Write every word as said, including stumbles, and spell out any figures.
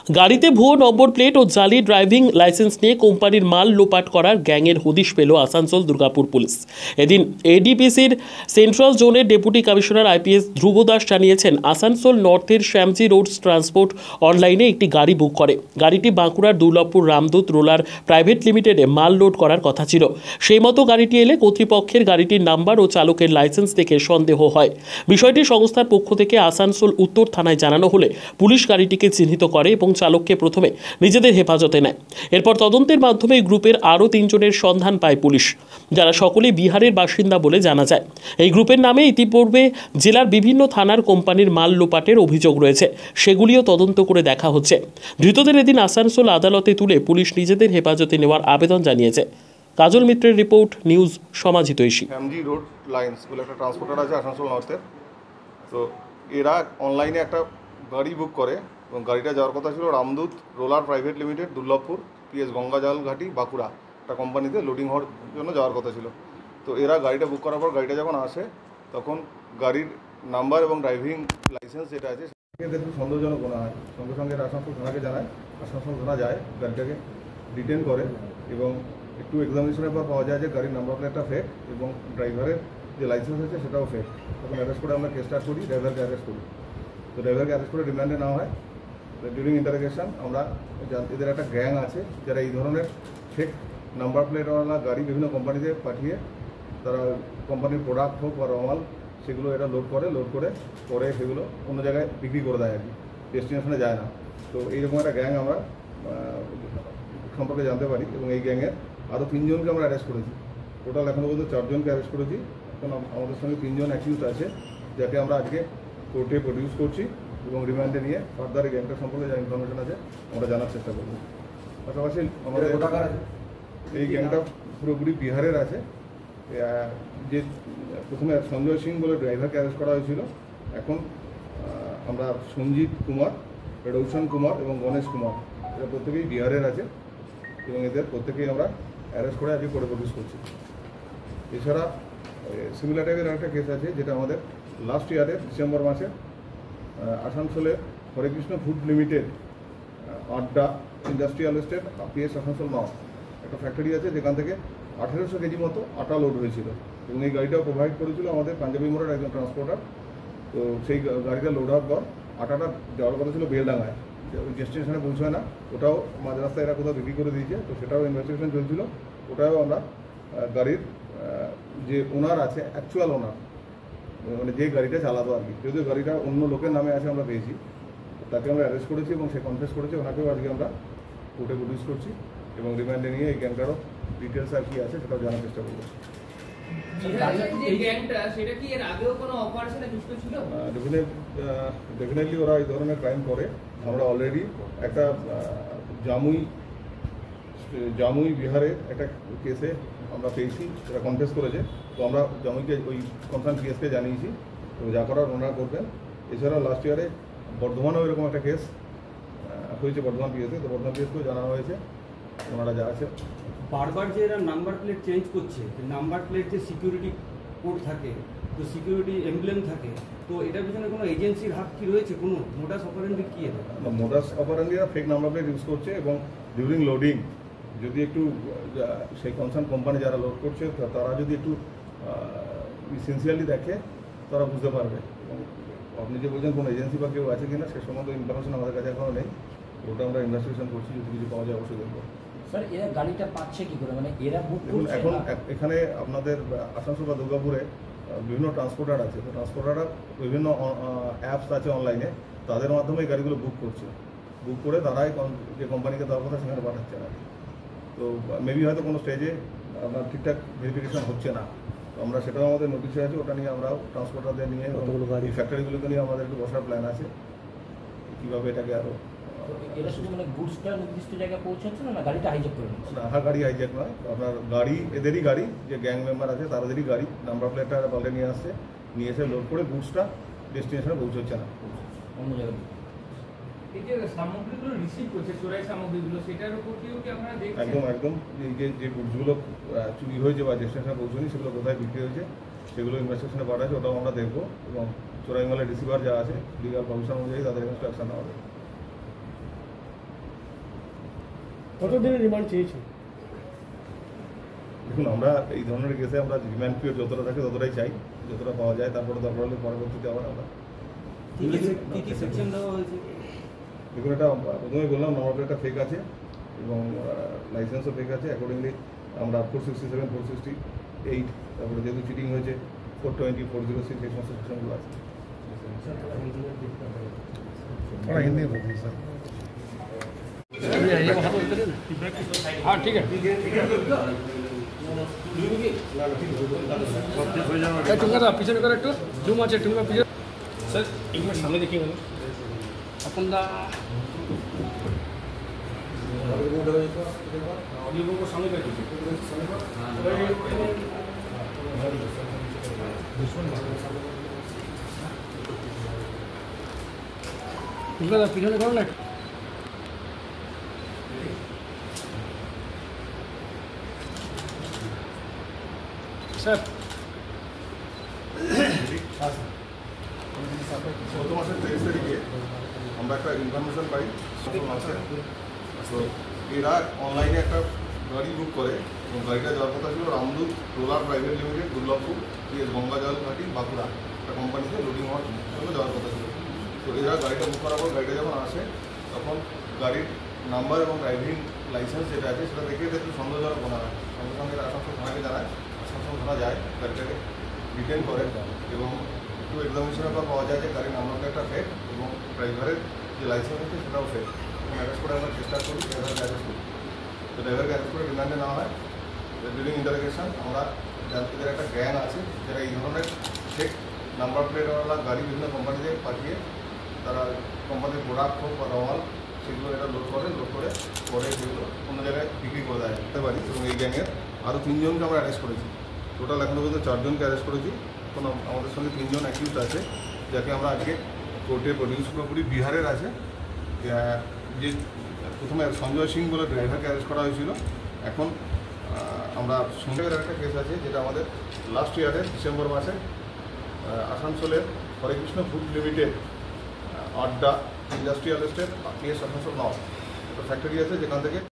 গাড়িতে ভুয়ো number plate ও জালি ড্রাইভিং লাইসেন্স নিয়ে কোম্পানির মাল লোপাট করার গ্যাংয়ের হদিশ পেল আসানসোল দুর্গাপুর পুলিশ। এদিন এডিপিসির সেন্ট্রাল জোনের deputy commissioner IPS Dhruba Das জানিয়েছেন, আসানসোল নর্থের শ্যামজি রোডস ট্রান্সপোর্ট অনলাইনে একটি গাড়ি বুক করে। গাড়িটি বাঁকুড়ার দুর্লভপুর রামদূত রোলার প্রাইভেট লিমিটেডে মাল লোড করার কথা ছিল। সেই মতো গাড়িটি এলে কর্তৃপক্ষের গাড়িটির নাম্বার ও চালকের লাইসেন্স দেখে সন্দেহ হয়। বিষয়টি সংস্থার পক্ষ থেকে আসানসোল উত্তর থানায় জানানো হলে পুলিশ গাড়িটিকে চিহ্নিত করে এবং চালককে প্রথমে নিজেদের হেফাজতে নেয়। এরপর তদন্তের মাধ্যমে গ্রুপের আরও তিনজনের সন্ধান পায় পুলিশ, যারা সকলেই বিহারের বাসিন্দা বলে জানা যায়। এই গ্রুপের নামে ইতিপূর্বে জেলার বিভিন্ন থানার কোম্পানির মাল লোপাটের অভিযোগ রয়েছে, সেগুলিও তদন্ত করে দেখা হচ্ছে। ধৃতদের এদিন আসানসোল আদালতে তুলে পুলিশ নিজেদের হেফাজতে নেওয়ার আবেদন জানিয়েছে। কাজল মিত্রের রিপোর্ট, নিউজ সমাজিতৈষী। শ্যামজি রোড লাইন্স বলে একটা ট্রান্সপোর্টার আছে আসানসোল নর্থের। তো এরা অনলাইনে একটা গাড়ি বুক করে এবং গাড়িটা যাওয়ার কথা ছিল Ramdoot roller private limited, Durlabhpur, PS Gangajal Ghati, Bankura একটা কোম্পানিতে লোডিং হওয়ার জন্য যাওয়ার কথা ছিল। তো এরা গাড়িটা বুক করার পর গাড়িটা যখন আসে তখন গাড়ির নাম্বার এবং ড্রাইভিং লাইসেন্স যেটা আছে সেটাকে একটু সন্দেহজনক মনে হয়। সঙ্গে সঙ্গে আসানসোল থানাকে জানায়, আসানসোল থানা যায়, গাড়িটাকে ডিটেন করে এবং একটু এক্সামিনেশনের পর পাওয়া যায় যে গাড়ির নাম্বার প্লেটটা ফেক এবং ড্রাইভারের যে লাইসেন্স আছে সেটাও ফেক। তখন অ্যারেস্ট করে আমরা কেস স্টার্ট করি, ড্রাইভারকে অ্যারেস্ট করি। তো ড্রাইভারকে অ্যারেস্ট করে রিমান্ডে নেওয়া হয়। ডিউরিং ইন্টারোগেশন আমরা এদের একটা গ্যাং আছে যারা এই ধরনের ফেক নাম্বার প্লেটওয়ালা গাড়ি বিভিন্ন কোম্পানিতে পাঠিয়ে তারা কোম্পানির প্রোডাক্ট হোক বা রমাল সেগুলো এরা লোড করে লোড করে পরে সেগুলো অন্য জায়গায় বিক্রি করে দেয় আর কি, ডেস্টিনেশনে যায় না। তো এইরকম একটা গ্যাং আমরা সম্পর্কে জানতে পারি এবং এই গ্যাংয়ের আরও তিনজনকে আমরা অ্যারেস্ট করেছি। টোটাল এখনও পর্যন্ত চারজনকে অ্যারেস্ট করেছি। এখন আমাদের সঙ্গে তিনজন অ্যাকিউজড আছে যাকে আমরা আজকে কোর্টে প্রডিউস করছি এবং রিমান্ডে নিয়ে ফার্দার এই গ্যাংটার সম্পর্কে যা ইনফরমেশন আছে আমরা জানার চেষ্টা করব। পাশাপাশি আমাদের এই গ্যাংটা পুরোপুরি বিহারের আছে। যে প্রথমে সঞ্জয় সিং বলে ড্রাইভারকে অ্যারেস্ট করা হয়েছিল, এখন আমরা সঞ্জিত কুমার, রৌশন কুমার এবং গণেশ কুমার এরা প্রত্যেকেই বিহারের আছে এবং এদের প্রত্যেকেই আমরা অ্যারেস্ট করে আজকে কোর্টে প্রডিউস করছি। এছাড়া সিমিলার টাইপের একটা কেস আছে যেটা আমাদের লাস্ট ইয়ারে ডিসেম্বর মাসে আসানসোলে Harekrishna food limited ADDA industrial estate PS Asansol north একটা ফ্যাক্টরি আছে যেখান থেকে আঠেরোশো কেজি মতো আটা লোড হয়েছিল এবং এই গাড়িটাও প্রোভাইড করেছিল আমাদের পাঞ্জাবি মোড়ের একজন ট্রান্সপোর্টার। তো সেই গাড়িটা লোড হওয়ার পর আটাটা যাওয়ার কথা ছিল বেলডাঙ্গায়, ওই ডেস্টিনেশনে পৌঁছায় না, ওটাও মাঝ রাস্তায় এরা কোথাও বিক্রি করে দিয়েছে। তো সেটাও ইনভেস্টিগেশন চলছিল, ওটাও আমরা গাড়ির যে ওনার আছে অ্যাকচুয়াল ওনার মানে যে গাড়িটা চালাতো আর কি, যদিও গাড়িটা অন্য লোকের নামে আছে আমরা পেয়েছি, তাকে আমরা অ্যারেস্ট করেছি এবং সে কনফেস করেছে, ওনাকেও আজকে আমরা কোর্টে প্রডিউস করছি এবং রিমান্ডে নিয়ে এই গ্যাংটারও ডিটেলস আর কি আছে সেটাও জানার চেষ্টা করবো। ডেফিনেটলি ওরা এই ধরনের ক্রাইম করে। আমরা অলরেডি একটা জামুই জামুই বিহারে একটা কেসে আমরা পেয়েছি, সেটা কনফেস করেছে। তো আমরা জামুইকে ওই কনসার্ন পিএসকে জানিয়েছি, তো যা করার ওনারা করবেন। এছাড়াও লাস্ট ইয়ারে বর্ধমানেও এরকম একটা কেস হয়েছে বর্ধমান পিএসে, তো বর্ধমান পিএসকেও জানানো হয়েছে, ওনারা যা আছে। বারবার যে এরা নাম্বার প্লেট চেঞ্জ করছে, নাম্বার প্লেট যে সিকিউরিটি কোড থাকে, তো সিকিউরিটি এমব্লেম থাকে, তো এটার পিছনে কোনো এজেন্সির হাত কি রয়েছে? কোনো মোডাস অপারেন্ডি কি? মোডাস অপারেন্ডিরা ফেক নাম্বার প্লেট ইউজ করছে এবং ডিউরিং লোডিং যদি একটু সেই কনসার্ন কোম্পানি যারা লোড করছে তারা যদি একটু সিনসিয়ারলি দেখে তারা বুঝতে পারবে। এবং আপনি যে বলছেন কোনো এজেন্সি বা কেউ আছে কিনা সে সম্বন্ধে ইনফরমেশন আমাদের কাছে এখনও নেই, ওটা আমরা ইনভেস্টিগেশন করছি, যদি কিছু পাওয়া যায় অবশ্যই দেখবো। স্যার এরা গাড়িটা পাচ্ছে কি করে, মানে এরা বুক করছে? এখন এখানে আপনাদের আসানসোল বা দুর্গাপুরে বিভিন্ন ট্রান্সপোর্টার আছে, তো ট্রান্সপোর্টাররা বিভিন্ন অ্যাপস আছে অনলাইনে, তাদের মাধ্যমে এই গাড়িগুলো বুক করছে, বুক করে তারাই যে কোম্পানিকে দেওয়ার কথা সেখানে পাঠাচ্ছে না। তো মেবি হয়তো কোনো স্টেজে আপনার ঠিকঠাক ভেরিফিকেশন হচ্ছে না, তো আমরা সেটাও আমাদের নোটিশে আছে, ওটা নিয়ে আমরাও ট্রান্সপোর্টারদের নিয়ে এই ফ্যাক্টরিগুলোকে নিয়ে আমাদের একটু বসার প্ল্যান আছে, কীভাবে এটাকে আরও। এরা শুধু মানে গুডসটা নির্দিষ্ট জায়গায় পৌঁছাচ্ছে না, গাড়িটা হাইজ্যাক করে নিচ্ছে? না, হ্যাঁ, গাড়ি হাইজ্যাক নয়, আপনার গাড়ি এদেরই গাড়ি, যে গ্যাং মেম্বার আছে তাদেরই গাড়ি, নাম্বার প্লেটটা পাল্টে নিয়ে আসছে, নিয়ে এসে লোড করে গুডসটা ডেস্টিনেশনে পৌঁছচ্ছে না, অন্য জায়গায়। এই যে সামগ্রীগুলো রিসিভ করছে, চোরাই সামগ্রীগুলো, সেটার উপর কি কি আপনারা দেখছেন? একদম একদম এই যে যে গুডসগুলো চুরি হয়েছে বা ডেস্টিনেশনে পৌঁছনি সেগুলো কোথায় বিক্রি হয়েছে সেগুলো ইনভেস্টিগেশনে পাঠাচ্ছে, ওটাও আমরা দেখবো এবং চোরাই মালের রিসিভার যা আছে লিগাল প্রভিশন অনুযায়ী তাদের এগেন্সটে অ্যাকশন নেওয়া হবে। কতদিনের রিমান্ড চেয়েছেন? দেখুন, আমরা এই ধরনের কেসে আমরা রিমান্ড পিরিয়ড যতটা থাকে ততটাই চাই, যতটা পাওয়া যায়। তারপরে দরকার হলে পরবর্তীতে আবার আমরা কি কি- কি কি সেকশন দেওয়া হয়েছে? দেখুন, এটা প্রথমেই বললাম নাম্বার প্লেটটা ফেক আছে এবং লাইসেন্সও ফেক আছে। অ্যাকর্ডিংলি আমরা four sixty seven four sixty eight তারপরে যেহেতু চিটিং হয়েছে four twenty four zero six এই সমস্ত সেকশনগুলো আছে। थोड़ा हिंदी में बोलिए सर। हाँ ठीक है टुंगा था पीछे कर একটু জুম আছে টুঙ্গা পিছনে স্যার এক মিনিট সামনে দেখিয়ে গেল अपन दा लोगों को सामने कर दीजिए टुंगा था पीछे करो ना স্যার গত মাসের তেইশ তারিখে আমরা একটা ইনফরমেশন পাই আছে। তো এরা অনলাইনে একটা গাড়ি বুক করে এবং গাড়িটা যাওয়ার কথা ছিল Ramdoot roller private limited Durlabhpur PS Gangajal Ghati Bankura একটা কোম্পানিতে লোডিং হওয়ার জন্য যাওয়ার কথা ছিল। তো এরা গাড়িটা বুক করার পর গাড়িটা যখন আসে তখন গাড়ির নাম্বার এবং ড্রাইভিং লাইসেন্স যেটা আছে সেটা দেখে একটু সন্দেহজনক মনে হয়। সঙ্গে সঙ্গে আসানসোল থানাকে জানায়, আসানসোল থানা যায়, গাড়িটাকে ডিটেন করে এবং একটু এক্সামিনেশনের পর পাওয়া যায় যে গাড়ির নাম্বার প্লেটটা ফেক এবং ড্রাইভারের যে লাইসেন্স আছে সেটাও ফেক। এবং অ্যারেস্ট করে আমরা চেষ্টা করি ড্রাইভারকে অ্যারেস্ট করি। তো ড্রাইভারকে অ্যারেস্ট করে রিমান্ডে নেওয়া হয়। ডিউরিং ইন্টারোগেশন আমরা যাত্রীদের একটা জ্ঞান আছে যারা এই ধরনের ফেক নাম্বার প্লেটওয়ালা গাড়ি বিভিন্ন কোম্পানিতে পাঠিয়ে তারা কোম্পানির প্রোডাক্ট হোক বা রমাল সেগুলো এটা লোড করে লোড করে পরে সেগুলো অন্য জায়গায় বিক্রি করে দেয় যেতে পারি। এবং এই গ্যাংয়ের আরও তিনজনকে আমরা অ্যারেস্ট করেছি। টোটাল এখনও পর্যন্ত চারজনকে অ্যারেস্ট করেছি। এখন আমাদের সঙ্গে তিনজন অ্যাকিউজ আছে যাকে আমরা আজকে কোর্টে প্রডিউস পুরোপুরি বিহারের আছে। যে প্রথমে সঞ্জয় সিং বলে ড্রাইভারকে অ্যারেস্ট করা হয়েছিল। এখন আমরা সঞ্জয়ের একটা কেস আছে যেটা আমাদের লাস্ট ইয়ারের ডিসেম্বর মাসে আসানসোলের Hare Krishna food limited ADDA industrial estate PS Asansol north একটা ফ্যাক্টরি আছে যেখান থেকে